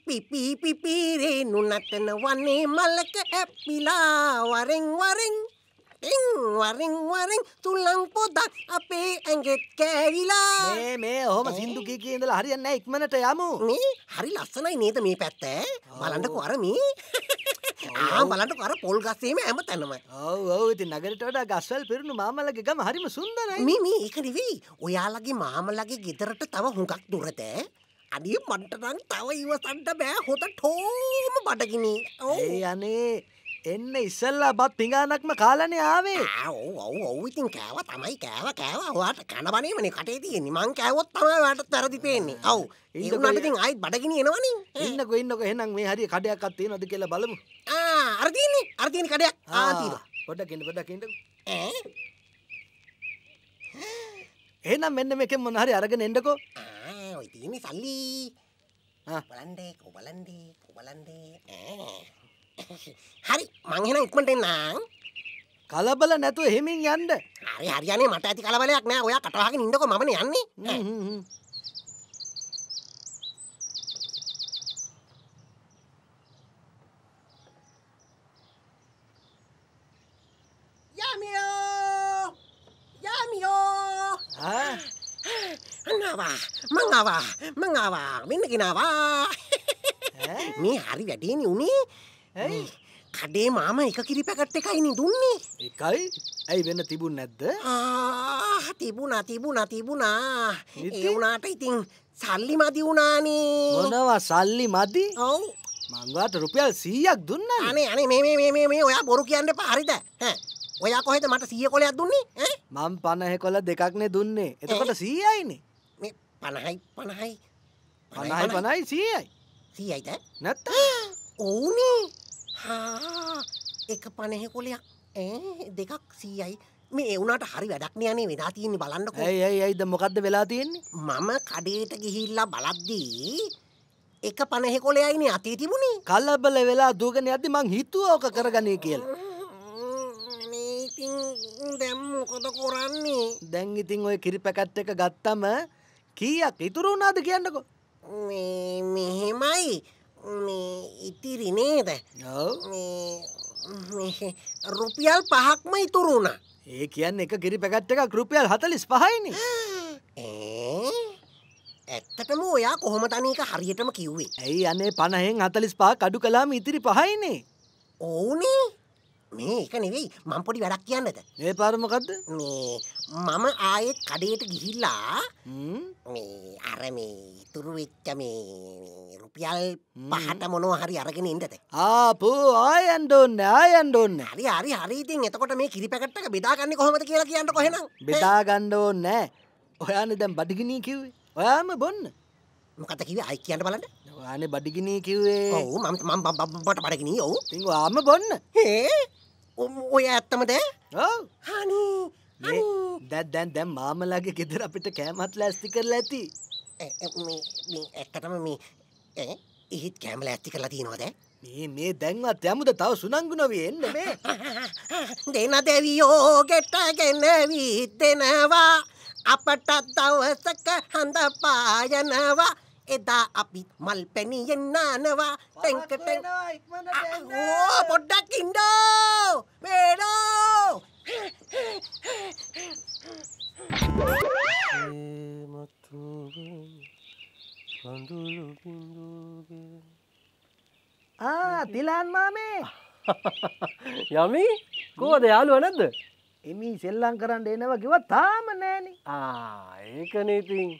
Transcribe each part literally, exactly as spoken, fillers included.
පිපි පිපිරේ නුනටන වනේ මලක ඇප්පිලා වරෙන් වරෙන් ටින් වරෙන් වරෙන් තුලං පොදක් අපේ ඇඟෙත් කෑවිලා මේ මේ ඔහොම සින්දු කී කී ඉඳලා හරියන්නේ නැහැ ඉක්මනට යමු මේ හරි ලස්සනයි නේද මේ පැත්ත බලන්නකෝ අර මේ ආ බලන්නකෝ අර පොල් ගස්සේම හැම තැනම ඔව් ඔව් ඉතින් නගරයට වඩා ගස්වැල් පිරුණු මාමලගේ ගම හරිම සුන්දරයි මේ මේ ඒක නෙවෙයි ඔයාලගේ මාමලගේ ගෙදරට තව හුඟක් දුරද අනිය මන්ට නම් තව ඉවසන්න බෑ හොතටම බඩගිනි ඒ අනේ එන්න ඉස්සල්ලා බත් පිඟානක්ම කාලානේ ආවේ ඔව් ඔව් ඔව් ඉතින් කෑවා තමයි කෑවා කෑවා ඔයාට කන බණේමනේ කටේ තියෙන්නේ මං කෑවොත් තමයි ඔයාට වැරදි පේන්නේ ඔව් ඒ උනාට ඉතින් ආයිත් බඩගිනි එනවනේ ඉන්නකෝ ඉන්නකෝ එහෙනම් මේ හරිය කඩයක්වත් තියෙනවද කියලා බලමු ආ අර තියෙන්නේ අර තියෙන කඩයක් ආ තියෙනවා පොඩ්ඩක් ඉන්න පොඩ්ඩක් ඉන්නකෝ ඈ එහෙනම් මෙන්න මේකෙන් මොන හරි අරගෙන එන්නකෝ ආ ඔය තියෙන්නේ සල්ලි ආ බලන්නේ කො බලන්නේ කො බලන්නේ ඈ හරි මං එහෙනම් ඉක්මනට එන්නම් කලබල නැතුව එහෙමින් යන්න හරි හරියනේ මට ඇති කලබලයක් නෑ ඔයා කට වහගෙන ඉන්නකෝ මමනේ යන්නේ යමියෝ යමියෝ ආ අනාවා මං ආවා මං ආවා මෙන්න ගෙනාවා මේ හරි වැඩේනේ උනේ ඇයි කඩේ මාම එක කිරි පැකට් එකයිනේ දුන්නේ එකයි ඇයි වෙන තිබුණ නැද්ද ආ තිබුණා තිබුණා තිබුණා ඒ වුණාට ඉතින් සල්ලි මදි වුණානේ මොනවා සල්ලි මදි ඔව් මං වාට රුපියල් සීයක් දුන්නා අනේ අනේ මේ මේ මේ මේ මේ ඔයා බොරු කියන්න එපා හරිද ඈ ඔයා කොහෙද මට සීය කොලයක් දුන්නේ ඈ මං පනහ කොල දෙකක්නේ දුන්නේ එතකොට සීයයිනේ මේ පනහයි පනහයි පනහයි පනහයි සීයයි සීයයිද නැත්තම් ඕනේ හා එක පනහ කොලයක් ඈ දෙකක් සීයයි මේ ඒ උනාට හරි වැඩක් නෑනේ වෙලා තියෙන්නේ බලන්නකෝ ඇයි ඇයි ඇයිද මොකද්ද වෙලා තියෙන්නේ මම කඩේට ගිහිල්ලා බලද්දී එක පනහ කොලයයිනේ අතේ තිබුණේ කලබල වෙලා දුවගෙන යද්දි මං හිතුවා ඔක කරගන්නේ කියලා මේ ඉතින් දැන් මොකද කරන්නේ දැන් ඉතින් ඔය කිරි පැකට් එක ගත්තම කීයක් ඉතුරු වුණාද කියන්නකෝ මේ මෙහෙමයි මේ ඉතිරි නේද ඔව් මේ රුපියල් පහක්ම ඉතුරු වුණා ඒ කියන්නේ එක කිරි පැකට් එකක් රුපියල් හතළිස් පහයිනේ ඈ ඇත්තටම ඔයා කොහොමද අනේක හරියටම කිව්වේ ඇයි අනේ පනහෙන් හතළිස් පහක් අඩු කළාම ඉතිරි පහයිනේ ඕනේ මේ එක නෙවෙයි මම පොඩි වැඩක් කියන්නද මේ පාර මොකද්ද මේ මම ආයෙත් කඩේට ගිහිල්ලා හ්ම් මේ අර මේ ඉතුරු වෙච්ච මේ රුපියල් පහට මොනවා හරි අරගෙන එන්නද ආපෝ ආයන් දෝන්නේ ආයන් දෝන්නේ හරි හරි හරි ඉතින් එතකොට මේ කිරි පැකට් එක බෙදාගන්නේ කොහොමද කියලා කියන්නකො එහෙනම් බෙදා ගන්න ඕනේ නැහැ ඔයානේ දැන් බඩගිනි කිව්වේ ඔයාම බොන්න මොකද කිව්වේ ආයි කියන්න බලන්න ඔයානේ බඩගිනි කිව්වේ ඔව් මම මම බඩ බඩගිනි ඔව් ඉතින් ඔයාම බොන්න හේ ඔය ඇත්තමද ඔව් හනි මේ දැන් දැන් දැන් මාමලාගේ ගෙදර අපිට කෑමත් ලෑස්ති කරලා ඇති මේ මේ ඇත්තටම මේ ඈ ඉහිත් කැම ලෑස්ති කරලා තියෙනවද මේ මේ දැන්වත් යමුද තව සුනංගු නොවේ එන්න මේ දෙන දෙවියෝ ගෙටගෙන විද්දෙනවා අපට දවසක හඳ පායනවා එදා අපි මල් පැණියෙන් නානවා ටෙන්ක ටෙන් ඕ පොඩ්ඩක් ඉන්නෝ මේනෝ ආ තිලාන් මාමේ යමි කොහොමද යාළුවා නැද්ද? එමි සෙල්ලම් කරන්න එනවා කිව්වා තාම නෑනේ. ආ ඒකනේ ඉතින්.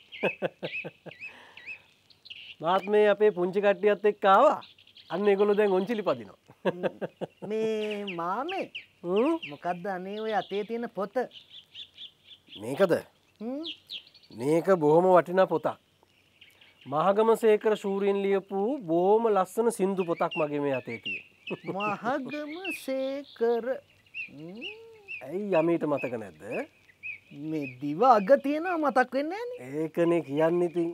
මාත් මේ අපේ පුංචි කට්ටියත් එක්ක ආවා. අන්න ඒගොල්ලෝ දැන් ඔන්චිලි පදිනවා. මේ මාමේ මොකද්ද අනේ ඔය අතේ තියෙන පොත? මේකද? මේක බොහොම වටිනා පොතක්. මහගමසේකර ශූරීන් ලියපු බොහොම ලස්සන සින්දු පොතක් මගේ මේ අතේ තියෙනවා. මහගමසේකර ඇයි යමීට මතක නැද්ද? මේ දිව අග තියෙනවා මතක් වෙන්නේ නැහනේ. ඒකනේ කියන්නේ ඉතින්.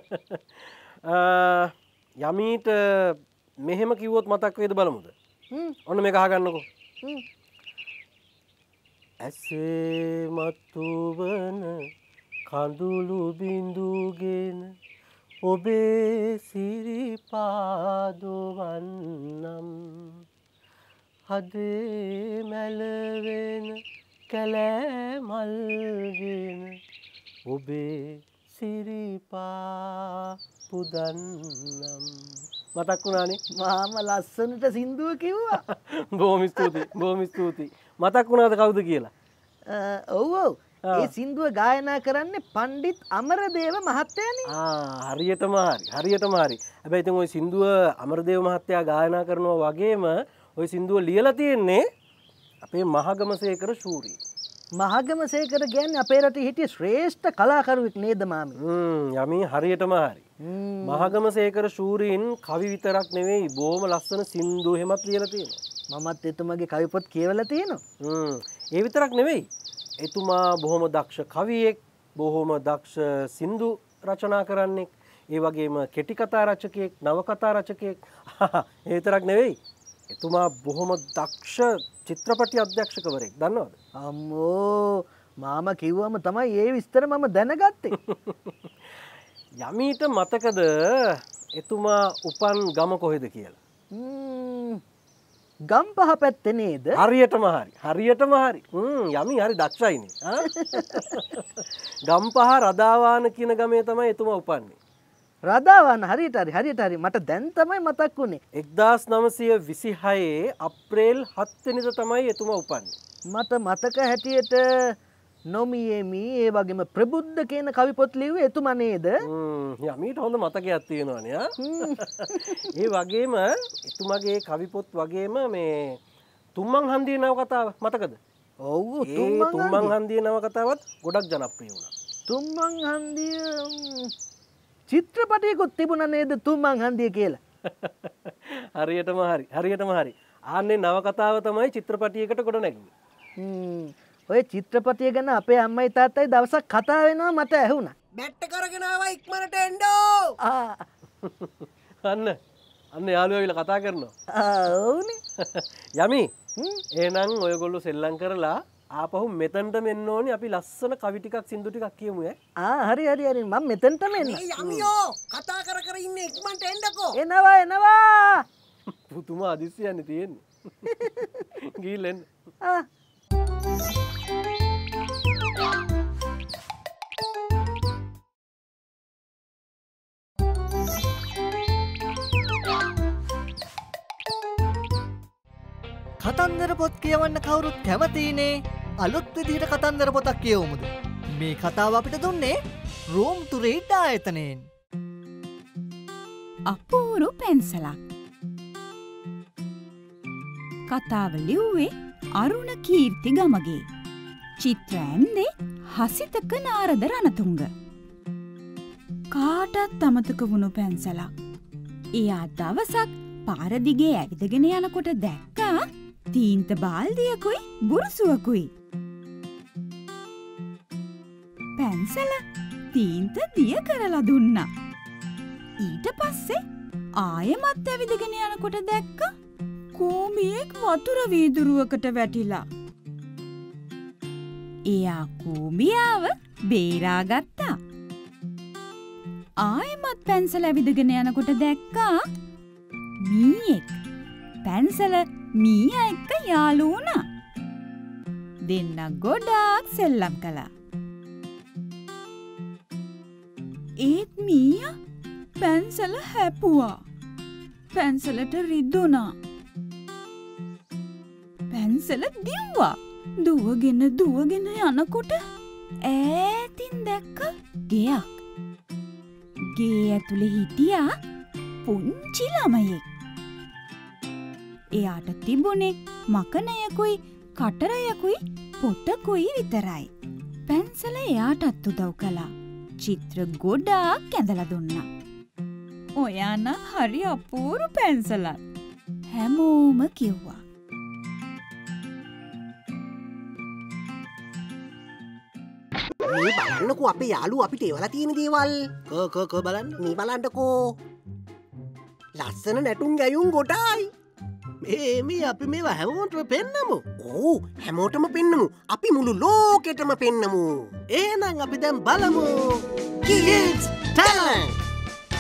යමීට මෙහෙම කිව්වොත් මතක් වේද බලමුද? ඔන්න මේක අහගන්නකෝ. ඇසේ මතුවන කඳුළු බිඳුගෙන ඔබේ සිරිපාදුවන්නම් හදේ මැලවෙන කැලෑමල්ගෙන ඔබේ සිරිපා පුදන්නම් මතක් වුණානේ මාම ලස්සනට සින්දුව කිව්වා. බොහොම ස්තුතියි බොහොම ස්තුතියි මතක් වුණාද කවුද කියලා ඔව් ඔව් ඒ සින්දුව ගායනා කරන්නේ පණ්ඩිත් අමරදේව මහත්තයානේ. ආ හරියටම හරි හරියටම හරි හැබැයි ඉතින් ওই සින්දුව අමරදේව මහත්තයා ගායනා කරනවා වගේම ওই සින්දුව ලියලා තියෙන්නේ අපේ මහගමසේකර ශූරී. මහගමසේකර කියන්නේ අපේ රටේ හිටිය ශ්‍රේෂ්ඨ කලාකරුවෙක් නේද මාමි? හ්ම් යමි හරියටම හරි. මහගමසේකර ශූරීන් කවි විතරක් නෙවෙයි බොහොම ලස්සන සින්දු එහෙමත් ලියලා තියෙනවා. මමත් එතුමගේ කවි පොත් කියවලා තියෙනවා. හ්ම් ඒ විතරක් නෙවෙයි. එතුමා බොහොම දක්ෂ කවියෙක්, බොහොම දක්ෂ සින්දු රචනා කරන්නෙක්, ඒ වගේම කෙටි කතා රචකයෙක්, නවකතා රචකයෙක්. ඒ විතරක් නෙවෙයි. එතුමා බොහොම දක්ෂ චිත්‍රපටි අධ්‍යක්ෂකවරයෙක්. දන්නවද? අම්මෝ මාම කිව්වම තමයි ඒ විස්තර මම දැනගත්තේ. යමීට මතකද එතුමා උපන් ගම කොහෙද කියලා? ගම්පහ පැත්තේ නේද? හරියටම හරි. හරියටම හරි. හ්ම් යමි හරි දක්ෂයිනේ. ගම්පහ රදාවාන කියන ගමේ තමයි එතුමා උපන්නේ. රදාවාන හරියට හරි හරියට හරි මට දැන් තමයි මතක් වුනේ. එක්දාස් නවසිය විසිහයේ අප්‍රේල් හත් වෙනිදා තමයි එතුමා උපන්නේ. මට මතක හැටියට නොමියේමි ඒ වගේම ප්‍රබුද්ධ කියන කවි පොත් ලිව්වේ එතුමා නේද? හ්ම් යමීට හොඳ මතකයක් තියෙනවානේ ආ. ඒ වගේම එතුමාගේ කවි පොත් වගේම මේ තුම්මන් හන්දියේ නවකතාව මතකද? ඔව් තුම්මන් හන්දියේ නවකතාවත් ගොඩක් ජනප්‍රිය වුණා. තුම්මන් හන්දිය චිත්‍රපටයකුත් තිබුණා නේද තුම්මන් හන්දිය කියලා? හරියටම හරි. හරියටම හරි. ආන්නේ නවකතාව තමයි චිත්‍රපටයකට ගොඩ නැගුණේ. හ්ම් ඔය චිත්‍රපටිය ගැන අපේ අම්මයි තාත්තයි දවසක් කතා වෙනවා මට ඇහුණා. බැට්ට කරගෙන ආවා ඉක්මනට එන්නෝ. ආ අන්න අන්න යාළුවා ඇවිල්ලා කතා කරනවා. ආ ඕනේ. යමි. එහෙනම් ඔයගොල්ලෝ සෙල්ලම් කරලා ආපහු මෙතනට මෙන්න ඕනි අපි ලස්සන කවි ටිකක් සින්දු ටිකක් කියමු ඈ. ආ හරි හරි හරි මම මෙතනටම එන්න. මේ යමියෝ කතා කර කර ඉන්නේ ඉක්මනට එන්නකෝ. එනවා එනවා. පුතුම අදිස්සියන්නේ තියෙන්නේ. ගිහින් එන්න. ආ කතන්දර පොත් කියවන්න කවුරුත් කැමතිනේ. අලුත් විදිහට කතන්දර පොතක් කියවමුද? මේ කතාව අපිට දුන්නේ රෝම් ටු රීඩ් ආයතනයෙන්. අපූරු පැන්සලක්. කතාව ලිව්වේ අරුණ කීර්ති ගමගේ. චිත්‍ර ඇන්දේ හසිතක නාරද රණතුංග. කාටත් අමතක වුණු පැන්සලක්. එයා දවසක් පාර දිගේ ඇවිදගෙන යනකොට දැක්කා තීන්ත බාල්දියකුයි බුරුසුවකුයි. පැන්සල තීන්ත දිය කරලා දුන්නා. ඊට පස්සේ ආයෙමත් ඇවිදගෙන යනකොට දැක්කා කූඹියෙක් වතුර වීදුරුවකට වැටිලා. එයා කූඹියාව බේරාගත්තා. ආයෙමත් පැන්සල ඇවිදගෙන යනකොට දැක්කා මීයෙක්. පැන්සල මීයා එක්ක යාළු වුණා. දෙන්න ගොඩාක් සෙල්ලම් කළා. ඒත් මීයා පැන්සල හැපුවා. පැන්සලට රිදුණා. පැන්සල දිව්වා. දුවගෙන දුවගෙන යනකොට ඈතින් දැක්ක ගෙයක්. ගේ ඇතුලේ හිටියා පුංචි ළමයෙක්. එයාට තිබුණේ මකනයකුයි කටරයකුයි පොතකුයි විතරයි. පැන්සල එයාටත් උදව් කළා. චිත්‍ර ගොඩාක් ඇඳලා දුන්නා. ඔයා නම් හරි අපූරු පැන්සලක්. හැමෝම කිව්වා. මේ බලන්නකෝ අපේ යාළුවෝ අපිට එවලා තියෙන දේවල්. කෝ කෝ කෝ බලන්න. මේ බලන්නකෝ. ලස්සන නැටුම් ගැයුම් ගොඩායි. මේ මේ අපි මේවා හැමෝටම පෙන්නමු. ඕ හැමෝටම පෙන්නමු. අපි මුළු ලෝකෙටම පෙන්නමු. එහෙනම් අපි දැන් බලමු Kids Talent.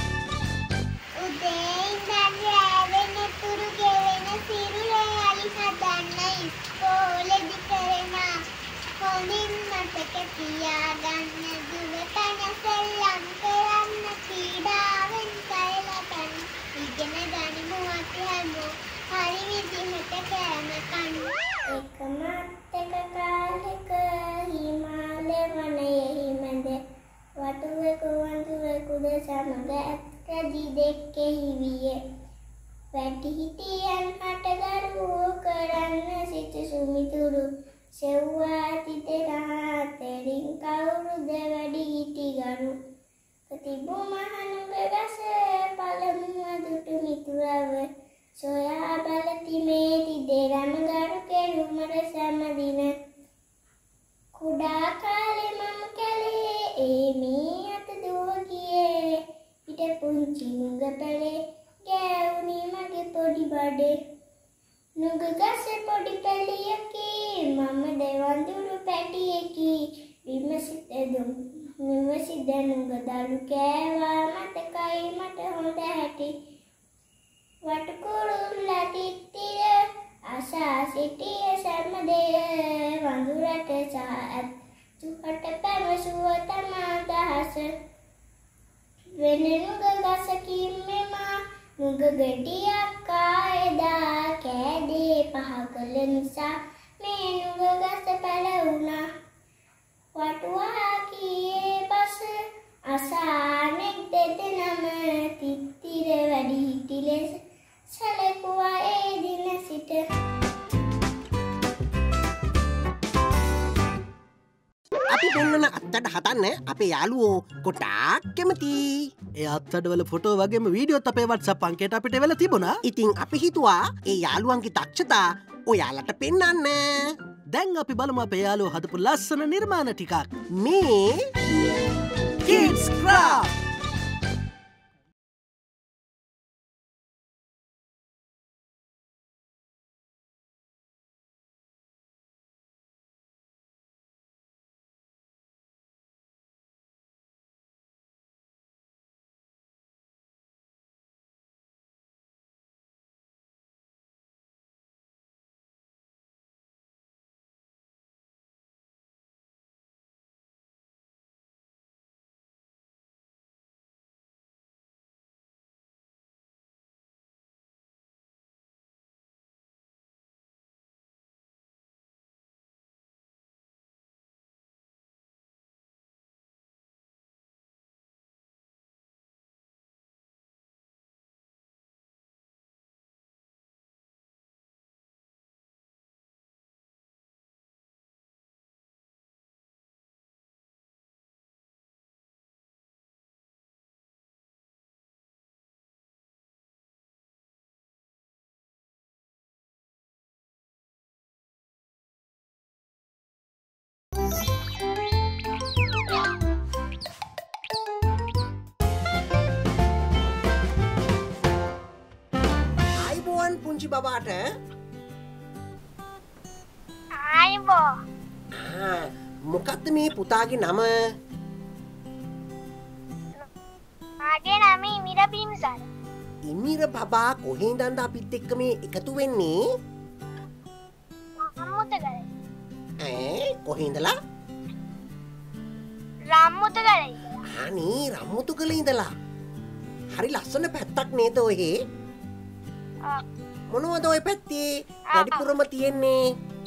අපි හැමෝම හරි විදිහට කෑම කන්න. එකමත් එක කාලෙක හිමාලය වනයෙහි මැද වටුවෙකු වඳුරෙකුද සමග ඇත්කදී දෙක්කෙහි විය. වැඩිහිටියන් හටගරුවෝ කරන්න සිට සුමිතුරු සෙව්වා තිදෙනා තෙරින් කවුරුද වැඩිහිටි ගරු. තිබු මහනුග ගස පළමුව දුටු මිතුරව සොයා බලති මේ තිදෙනම ගරු කෙරුමට සැමදින. කුඩා කාලේ මම කැලේ ඒ මේ අත දුව ගියේ පිට පුංචි නුග පැලේ ගෑවුනි මගේ පොඩි බඩේ. නුග ගසේ පොඩි පැලියකි මම දෙවඳුරු පැටියකි විමසිත දුම් විමසිත නුග දලු කෑවා මතකයි මට හොඳ හැටි. වටකුරුල්ලා තිත්තිර ආසා සිටිය සෑමදේ වඳුරට සාත් චුකට පැවසුව තමා දහස. වෙන නුග ගසකින් මෙමා නුග ගෙඩියක් කායදා කෑදේ පහ කළ නිසා මේ නුග ගස පැලවුණා. වටුවා කීයේ පස අසානෙක් දෙදෙනම තිත්තිර වැඩිහිටි ලෙස සැලකුවා ඒ දින සිට. අපි පෙන්වන අත්තට හතන්න අපේ යාළුවෝ ගොඩාක් කැමතියි. ඒ අත්අඩවල ෆොටෝ වගේම වීඩියෝත් අපේ WhatsApp අංකයට අපිට එවලා තිබුණා. ඉතින් අපි හිතුවා ඒ යාළුවන්ගේ දක්ෂතා ඔයාලට පෙන්වන්න. දැන් අපි බලමු අපේ යාළුවෝ හදපු ලස්සන නිර්මාණ ටිකක්. මේ Kids Craft. පුංචි බබාට ආයිබෝ. මොකක්ද මේ පුතාගේ නම? මගේ නම ඉමිර බිම්සල්. ඉමිර බබා කොහෙන්ද අපිත් එක්ක මේ එකතු වෙන්නේ? රම්මුතගලේ. ඈ කොහෙන්දලා? රම්මුතගලේ. අනේ රම්මුතගලේ ඉඳලා. හරි ලස්සන පැත්තක් නේද ඔහේ? මොනවද ඔය පැත්තේ වැඩිපුරම තියෙන්නේ?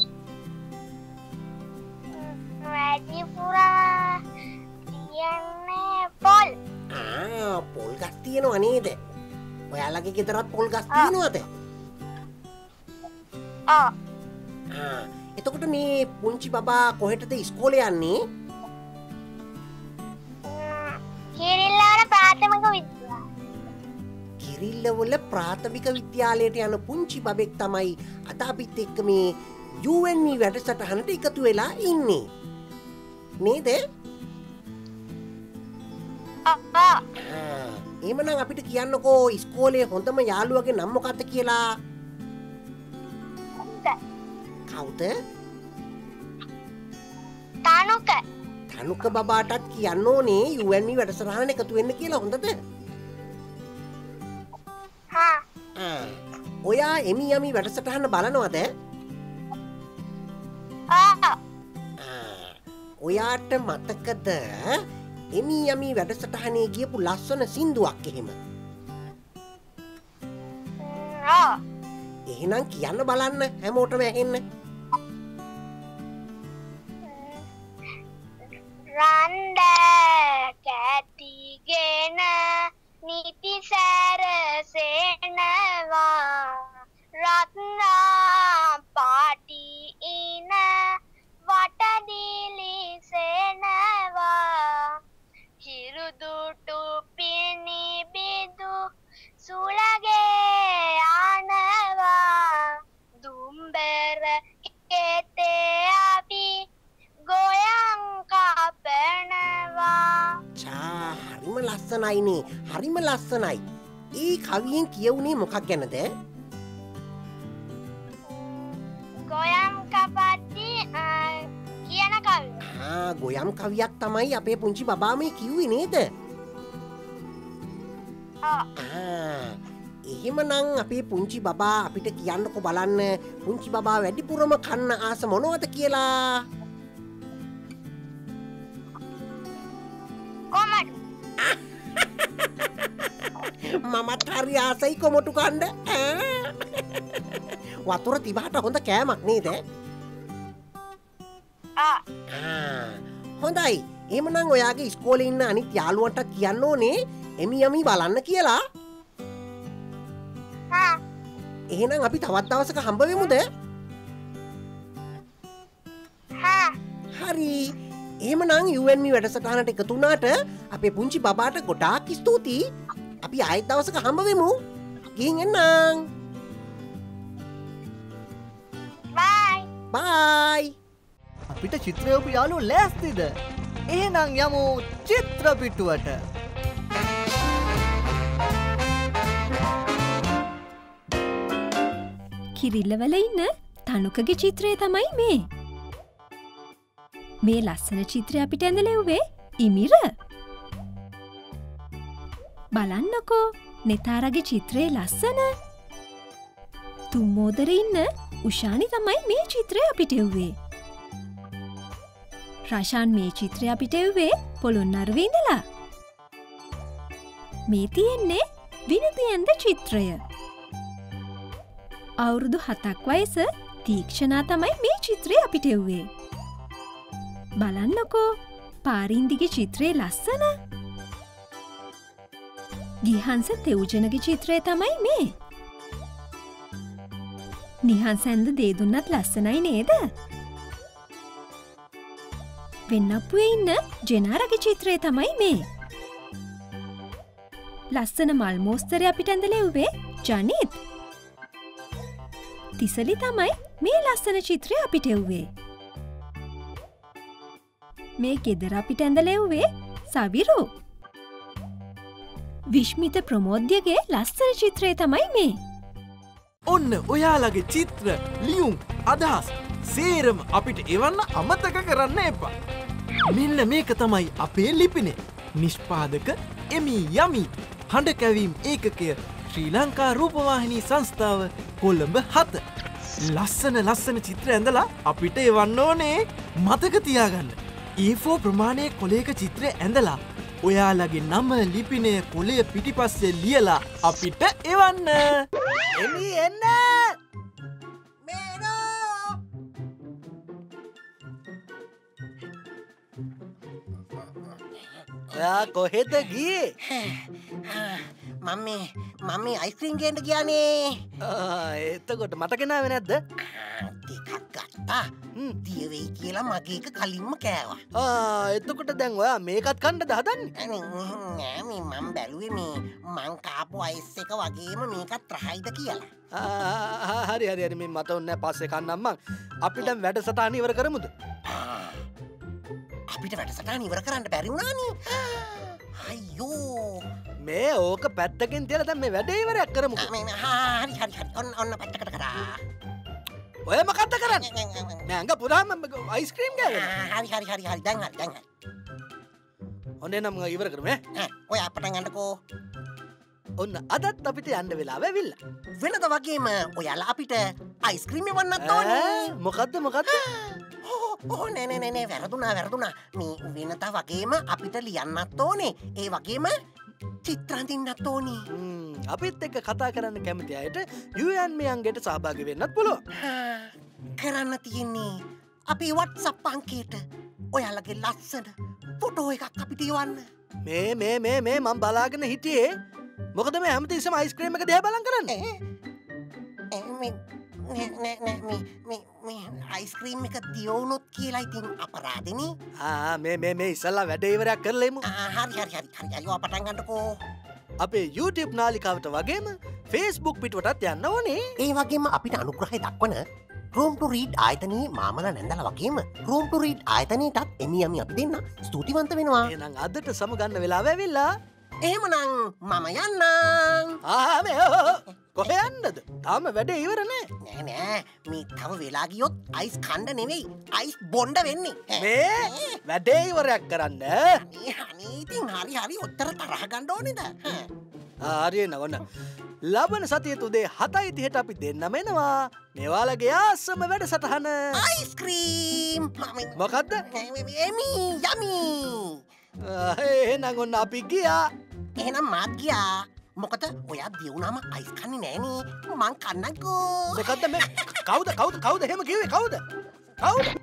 වැඩිපුරම තියෙන්නේ පොල්. ආ පොල් ගස් තියෙනව නේද? ඔයාලගේ ගෙදරත් පොල් ගස් තියෙනවද? ආ. ආ එතකොට මේ පුංචි බබා කොහෙටද ඉස්කෝලේ යන්නේ? කිරිල්ලවල ප්‍රාථමික විද්‍යාලය. කිරිල්ලවල ප්‍රාථමික විද්‍යාලයට යන පුංචි බබෙක් තමයි අද අපිත් එක්ක මේ යූ එන් ඊ වැඩසටහනට එකතු වෙලා ඉන්නේ. නේද? ආ. එහෙමනම් අපිට කියන්නකෝ ඉස්කෝලේ හොඳම යාළුවගේ නම මොකක්ද කියලා? කවුද? තනුක. තනුක බබාටත් කියන්න ඕනේ යූ එන් ඊ වැඩසටහනට එකතු වෙන්න කියලා. හොඳද? හා. ආ ඔයා එමි යමි වැඩසටහන බලනවද? ආ. ඔයාට මතකද එමි යමි වැඩසටහනේ ගියපු ලස්සන සින්දුවක් එහෙම? ආ. එහෙනම් කියන්න බලන්න හැමෝටම ඇහෙන්න. රන්ද කැටිගෙන නිති සැරසෙනවා රත්නා පාටි ඉන වටදිලිසෙනවා හිරුදුටු පිනිබිදු සුලගේ ආනවා දුම්බර කෙතේ අපි ගොයන් කපනවා. චා හරිම ලස්සනයිනේ. හරිම ලස්සනයි. ඒ කවියෙන් කියවුනේ මොකක් ගැනද? ගොයම් කපද්දි කියන කවිය. ආ ගොයම් කවියක් තමයි අපේ පුංචි බබා මේ කිව්වේ නේද? ආ ආ එහෙමනම් අපේ පුංචි බබා අපිට කියන්නකො බලන්න පුංචි බබා වැඩිපුරම කන්න ආස මොනවද කියලා? කොමඩු. මමත් හරි ආසයි කොමටු කන්න. වතුර තිබහට හොඳ කෑමක් නේද? ආ ආ හොඳයි. එහෙමනම් ඔයාගේ ඉස්කෝලේ ඉන්න අනිත් යාළුවන්ට කියන්න ඕනේ එමි යමි බලන්න කියලා. හා එහෙනම් අපි තවත් දවසක හම්බ වෙමුද? හා හරි. එහෙමනම් you and me වැඩසටහනට එකතු වුණාට අපේ පුංචි බබාට ගොඩාක් ස්තුතියි. අපි ආයෙත් දවසක හම්බ වෙමු. ගිහින් එන්නම්. බයි. බයි. අපිට චිත්‍රයෝපු යාළුවෝ ලෑස්තිද? එහෙනම් යමු චිත්‍ර පිටුවට. කිරිල්ලවල ඉන්න තනුකගේ චිත්‍රය තමයි මේ. මේ ලස්සන චිත්‍රය අපිට ඇඳලෙව්වේ ඉමිර. බලන්නකෝ නෙතාරගේ චිත්‍රයේ ලස්සන. තුම්මෝදර ඉන්න උෂානි තමයි මේ චිත්‍රය අපිට එව්වේ. රෂාන් මේ චිත්‍රය අපිට එව්වේ පොළොන්නරුවේ ඉඳලා. මේ තියෙන්නේ විනිතියෙන්ද චිත්‍රය. අවුරුදු හතක් වයස තීක්ෂණා තමයි මේ චිත්‍රය අපිට එව්වේ. බලන්නකෝ පාරින්දිගේ චිත්‍රයේ ලස්සන. ගිහන්ස තෙව්ජනගේ චිත්‍රය තමයි මේ. නිහන්සැන්ද දේදුන්නත් ලස්සනයි නේද? වෙන්නප්පුවේ ඉන්න ජෙනාරගේ චිත්‍රය තමයි මේ. ලස්සන මල් මෝස්තරය අපිට ඇඳලෙව්වේ ජනිත්. තිසලි තමයි මේ ලස්සන චිත්‍රය අපිට එව්වේ. මේ ගෙදර අපිට ඇඳලෙව්වේ සවිරු. විශ්මිත ප්‍රමෝද්‍යගේ ලස්සන චිත්‍රය තමයි මේ. ඔන්න ඔයාලගේ චිත්‍ර ලියුම් අදහස් සේරම අපිට එවන්න අමතක කරන්න එපා. මෙන්න මේක තමයි අපේ ලිපිනේ. නිෂ්පාදක එමි යමි. හඬ කැවීම් ඒකකය ශ්‍රී ලංකා රූපවාහිනී සංස්ථාව කොළඹ හත. ලස්සන ලස්සන චිත්‍ර ඇඳලා අපිට එවන්න ඕනේ. මතක තියාගන්න. ඒ ෆෝර් ප්‍රමාණයේ කොලයක චිත්‍රය ඇඳලා ඔයාලගේ නම ලිපිනය කොලය පිටිපස්සේ ලියලා අපිට එවන්න. එමි එන්න! ඔයා කොහෙද ගියේ? මම මේ මම මේ අයිස්ක්‍රීම් ගේන්න ගියානේ. ආ, එතකොට මට ගෙනාවේ නැද්ද? ටිකක් ගත්තා. දිය වෙයි කියලා මගේ එක කලින්ම කෑවා. ආ, එතකොට දැන් ඔයා මේකත් කන්නද හදන්නේ? නෑ මේ මම බැලුවේ මේ මං කාපු අයිස් එක වගේම මේකත් රහයිද කියලා. ආ, හරි හරි හරි මේ මට ඕනේ පස්සේ කන්නම් මං. අපි දැන් වැඩසටහන ඉවර කරමුද? අපිට වැඩසටහන ඉවර කරන්න බැරි වුණානේ. අයියෝ. මේ ඕක පැත්තකින් තියලා දැන් මේ වැඩේ ඉවරයක් කරමුද? හරි හරි හරි ඔන්න ඔන්න පැත්තකට කරා. ඔය මොකක්ද කරන්නේ? නෑ අංග පුරාම අයිස්ක්‍රීම් ගෑවෙනවා. හරි හරි හරි හරි දැන් හරි දැන් හරි. ඔන්න එනම් ඉවර කරමු ඈ. ඈ ඔය අපට ගන්නකෝ. ඔන්න අදත් අපිට යන්න වෙලාව ඇවිල්ලා. වෙනද වගේම ඔයාලා අපිට අයිස්ක්‍රීම් එවන්නත් ඕනේ. මොකද්ද මොකද්ද? ඕ නෑ නෑ නෑ වැරදුනා වැරදුනා. මේ වෙනත වගේම අපිට ලියන්නත් ඕනේ. ඒ වගේම චිත්‍ර අඳින්නත් ඕනේ. අපිත් එක්ක කතා කරන්න කැමති අයට යූ ඇන් මී අංගයට සහභාගී වෙන්නත් පුළුවන්. කරන්න තියෙන්නේ අපි WhatsApp අංකයට ඔයාලගේ ලස්සන ෆොටෝ එකක් අපිට එවන්න. මේ මේ මේ මේ මම බලාගෙන හිටියේ මොකද මේ හැමතිස්සෙම අයිස්ක්‍රීම් එක දිහා බලන් කරන්නේ. මේ නෑ නෑ මේ මේ මේ අයිස්ක්‍රීම් එක දියවුනොත් කියලා ඉතින් අපරාධනේ. ආ මේ මේ මේ ඉස්සල්ලා වැඩ ඉවරයක් කරලා එමු. හරි හරි හරි හරි අයියෝ පටන් ගන්නකෝ. අපේ YouTube නාලිකාවට වගේම Facebook පිටුවටත් යන්න ඕනේ. ඒ වගේම අපිට අනුග්‍රහය දක්වන Room to Read ආයතනයේ මාමල නැන්දලා වගේම Room to Read ආයතනයටත් එමි යමි අපි දෙන්න ස්තුතිවන්ත වෙනවා. එහෙනම් අදට සමගන්න වෙලාව ඇවිල්ලා. එහෙමනම් මම යන්නම්. ආ මේ කොහෙ යන්නද? තාම වැඩේ ඉවර නෑ. නෑ නෑ මේ තව වෙලා ගියොත් අයිස් කණ්ඩ නෙවෙයි අයිස් බොණ්ඩ වෙන්නේ. මේ වැඩේ ඉවරයක් කරන්න. අනේ අනේ ඉතින් හරි හරි ඔච්චර තරහ ගන්න ඕනේද? හරි නෝන. ලබන සතියේ උදේ හතයි තිහට අපි දෙන්නම එනවා. මේවාලගේ ආසම වැඩසටහන අයිස්ක්‍රීම්. මොකද්ද? එමි යමි. එහෙනම් ඔන්න අපි ගියා. එහෙනම් මාත් ගියා. මොකද ඔයා දියුණාම අයිස් කන්නේ නෑනේ. මං කන්නකෝ. මොකද්ද මේ? කවුද කවුද කවුද එහෙම කිව්වේ කවුද? කවුද?